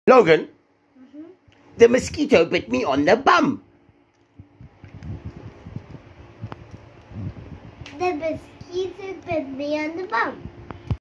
Logan, the mosquito bit me on the bum. The mosquito bit me on the bum.